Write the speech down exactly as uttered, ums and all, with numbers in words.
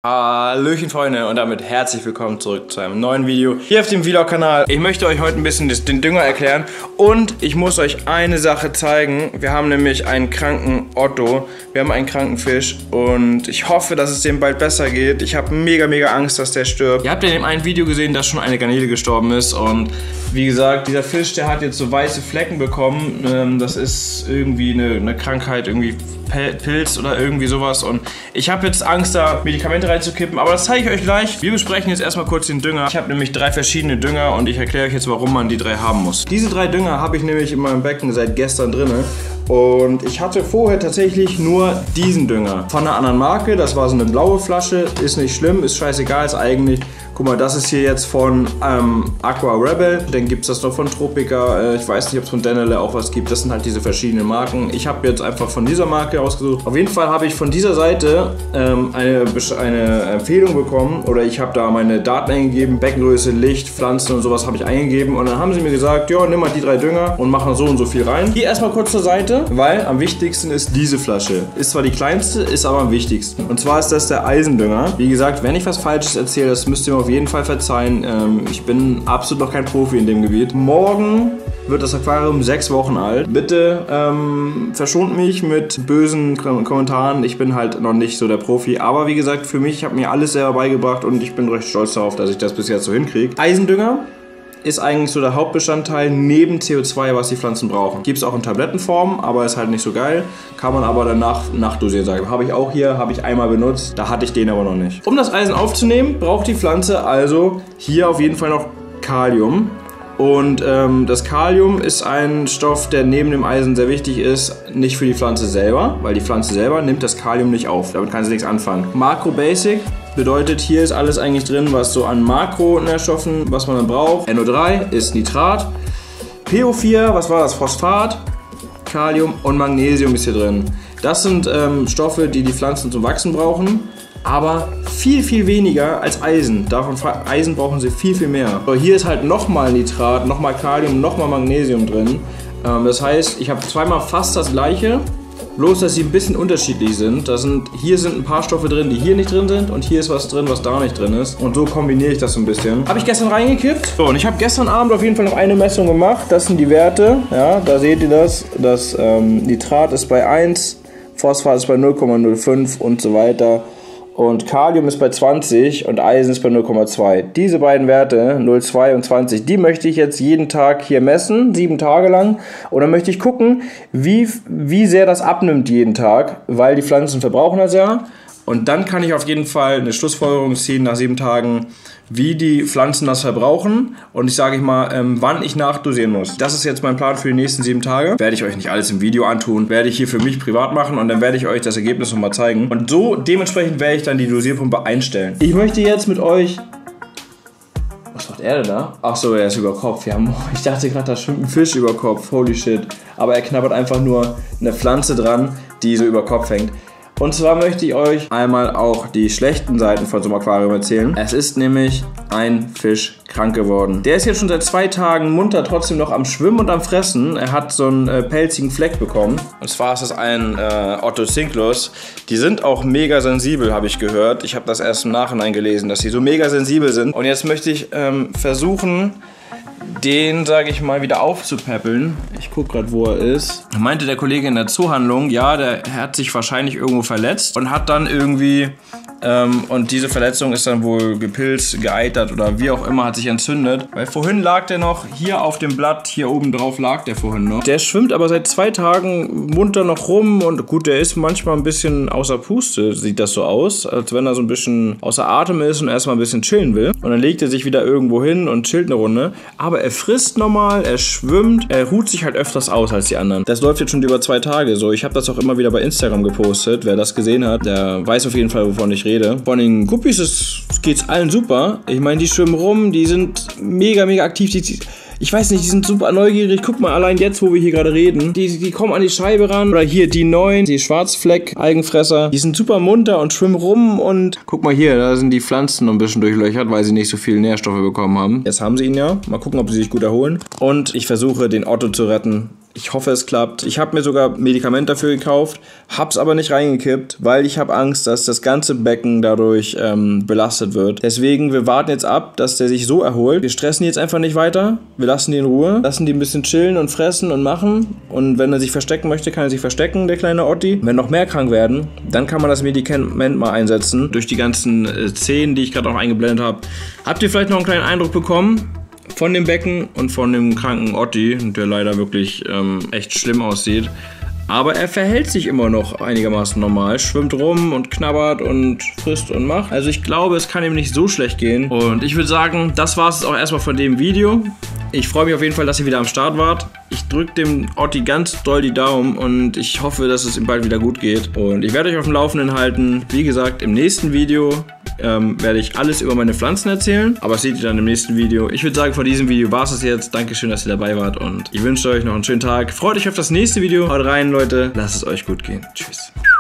Hallöchen Freunde und damit herzlich willkommen zurück zu einem neuen Video hier auf dem Vlog-Kanal. Ich möchte euch heute ein bisschen das, den Dünger erklären und ich muss euch eine Sache zeigen. Wir haben nämlich einen kranken Otto, wir haben einen kranken Fisch und ich hoffe, dass es dem bald besser geht. Ich habe mega, mega Angst, dass der stirbt. Ihr habt ja in dem einen Video gesehen, dass schon eine Garnele gestorben ist und wie gesagt, dieser Fisch, der hat jetzt so weiße Flecken bekommen. Das ist irgendwie eine, eine Krankheit, irgendwie Pilz oder irgendwie sowas und ich habe jetzt Angst, da Medikamente reinzukippen, aber das zeige ich euch gleich. Wir besprechen jetzt erstmal kurz den Dünger. Ich habe nämlich drei verschiedene Dünger und ich erkläre euch jetzt, warum man die drei haben muss. Diese drei Dünger habe ich nämlich in meinem Becken seit gestern drin und ich hatte vorher tatsächlich nur diesen Dünger von einer anderen Marke. Das war so eine blaue Flasche, ist nicht schlimm, ist scheißegal, ist eigentlich... Guck mal, das ist hier jetzt von ähm, Aqua Rebel. Dann gibt es das noch von Tropica. Äh, ich weiß nicht, ob es von Danele auch was gibt. Das sind halt diese verschiedenen Marken. Ich habe jetzt einfach von dieser Marke ausgesucht. Auf jeden Fall habe ich von dieser Seite ähm, eine, eine Empfehlung bekommen. Oder ich habe da meine Daten eingegeben. Beckengröße, Licht, Pflanzen und sowas habe ich eingegeben. Und dann haben sie mir gesagt, ja, nimm mal die drei Dünger und mach noch so und so viel rein. Hier erstmal kurz zur Seite, weil am wichtigsten ist diese Flasche. Ist zwar die kleinste, ist aber am wichtigsten. Und zwar ist das der Eisendünger. Wie gesagt, wenn ich was Falsches erzähle, das müsst ihr mir auf jeden Fall verzeihen. Ähm, ich bin absolut noch kein Profi in dem Gebiet. Morgen wird das Aquarium sechs Wochen alt. Bitte ähm, verschont mich mit bösen Kommentaren. Ich bin halt noch nicht so der Profi. Aber wie gesagt, für mich, ich habe mir alles selber beigebracht und ich bin recht stolz darauf, dass ich das bis jetzt so hinkriege. Eisendünger ist eigentlich so der Hauptbestandteil neben C O zwei, was die Pflanzen brauchen. Gibt es auch in Tablettenform, aber ist halt nicht so geil. Kann man aber danach nachdosieren sagen. Habe ich auch hier, habe ich einmal benutzt. Da hatte ich den aber noch nicht. Um das Eisen aufzunehmen, braucht die Pflanze also hier auf jeden Fall noch Kalium. Und ähm, das Kalium ist ein Stoff, der neben dem Eisen sehr wichtig ist, nicht für die Pflanze selber, weil die Pflanze selber nimmt das Kalium nicht auf. Damit kann sie nichts anfangen. Makro Basic bedeutet, hier ist alles eigentlich drin, was so an Makronährstoffen, was man dann braucht. N O drei ist Nitrat, P O vier, was war das? Phosphat, Kalium und Magnesium ist hier drin. Das sind ähm, Stoffe, die die Pflanzen zum Wachsen brauchen. Aber viel, viel weniger als Eisen. Davon Eisen brauchen sie viel, viel mehr. So, hier ist halt nochmal Nitrat, nochmal Kalium, nochmal Magnesium drin. Ähm, das heißt, ich habe zweimal fast das gleiche, bloß dass sie ein bisschen unterschiedlich sind. Das sind. Hier sind ein paar Stoffe drin, die hier nicht drin sind und hier ist was drin, was da nicht drin ist. Und so kombiniere ich das so ein bisschen. Habe ich gestern reingekippt. So, und ich habe gestern Abend auf jeden Fall noch eine Messung gemacht. Das sind die Werte. Ja, da seht ihr das. Das ähm, Nitrat ist bei eins, Phosphat ist bei null Komma null fünf und so weiter. Und Kalium ist bei zwanzig und Eisen ist bei null Komma zwei. Diese beiden Werte, null Komma zwei und zwanzig, die möchte ich jetzt jeden Tag hier messen, sieben Tage lang. Und dann möchte ich gucken, wie, wie sehr das abnimmt jeden Tag, weil die Pflanzen verbrauchen das ja. Und dann kann ich auf jeden Fall eine Schlussfolgerung ziehen nach sieben Tagen, wie die Pflanzen das verbrauchen. Und ich sage ich mal, ähm, wann ich nachdosieren muss. Das ist jetzt mein Plan für die nächsten sieben Tage. Werde ich euch nicht alles im Video antun. Werde ich hier für mich privat machen und dann werde ich euch das Ergebnis nochmal zeigen. Und so dementsprechend werde ich dann die Dosierpumpe einstellen. Ich möchte jetzt mit euch... Was macht er denn da? Ach so, er ist über Kopf. Ja, ich dachte gerade, da schwimmt ein Fisch über Kopf. Holy shit. Aber er knabbert einfach nur eine Pflanze dran, die so über Kopf hängt. Und zwar möchte ich euch einmal auch die schlechten Seiten von so einem Aquarium erzählen. Es ist nämlich ein Fisch krank geworden. Der ist jetzt schon seit zwei Tagen munter trotzdem noch am Schwimmen und am Fressen. Er hat so einen äh, pelzigen Fleck bekommen. Und zwar ist das ein äh, Otocinclus. Die sind auch mega sensibel, habe ich gehört. Ich habe das erst im Nachhinein gelesen, dass sie so mega sensibel sind. Und jetzt möchte ich ähm, versuchen, den, sage ich mal, wieder aufzupäppeln. Ich gucke gerade, wo er ist. Da meinte der Kollege in der Zoohandlung, ja, der hat sich wahrscheinlich irgendwo verletzt und hat dann irgendwie, ähm, und diese Verletzung ist dann wohl gepilzt, geeitert oder wie auch immer, hat sich entzündet. Weil vorhin lag der noch hier auf dem Blatt, hier oben drauf lag der vorhin noch. Der schwimmt aber seit zwei Tagen munter noch rum und gut, der ist manchmal ein bisschen außer Puste, sieht das so aus, als wenn er so ein bisschen außer Atem ist und erstmal ein bisschen chillen will. Und dann legt er sich wieder irgendwo hin und chillt eine Runde. Aber er frisst normal, er schwimmt, er ruht sich halt öfters aus als die anderen. Das läuft jetzt schon über zwei Tage so. Ich habe das auch immer wieder bei Instagram gepostet. Wer das gesehen hat, der weiß auf jeden Fall, wovon ich rede. Von den Guppies geht es allen super. Ich meine, die schwimmen rum, die sind mega, mega aktiv. Die, die, ich weiß nicht, die sind super neugierig. Guck mal, allein jetzt, wo wir hier gerade reden. Die, die kommen an die Scheibe ran. Oder hier die neuen, die Schwarzfleck-Algenfresser. Die sind super munter und schwimmen rum. Und guck mal hier, da sind die Pflanzen noch ein bisschen durchlöchert, weil sie nicht so viele Nährstoffe bekommen haben. Jetzt haben sie ihn ja. Mal gucken, ob sie sich gut erholen. Und ich versuche, den Otto zu retten. Ich hoffe, es klappt. Ich habe mir sogar Medikament dafür gekauft, hab's aber nicht reingekippt, weil ich habe Angst, dass das ganze Becken dadurch ähm, belastet wird. Deswegen, wir warten jetzt ab, dass der sich so erholt. Wir stressen jetzt einfach nicht weiter. Wir lassen die in Ruhe, lassen die ein bisschen chillen und fressen und machen. Und wenn er sich verstecken möchte, kann er sich verstecken, der kleine Otti. Wenn noch mehr krank werden, dann kann man das Medikament mal einsetzen. Durch die ganzen äh, Szenen, die ich gerade auch eingeblendet habe. Habt ihr vielleicht noch einen kleinen Eindruck bekommen von dem Becken und von dem kranken Otti, der leider wirklich ähm, echt schlimm aussieht. Aber er verhält sich immer noch einigermaßen normal, schwimmt rum und knabbert und frisst und macht. Also ich glaube, es kann ihm nicht so schlecht gehen. Und ich würde sagen, das war es auch erstmal von dem Video. Ich freue mich auf jeden Fall, dass ihr wieder am Start wart. Ich drücke dem Otti ganz doll die Daumen und ich hoffe, dass es ihm bald wieder gut geht. Und ich werde euch auf dem Laufenden halten. Wie gesagt, im nächsten Video ähm, werde ich alles über meine Pflanzen erzählen. Aber das seht ihr dann im nächsten Video. Ich würde sagen, von diesem Video war es jetzt. Dankeschön, dass ihr dabei wart und ich wünsche euch noch einen schönen Tag. Freut euch auf das nächste Video. Haut rein, Leute. Lasst es euch gut gehen. Tschüss.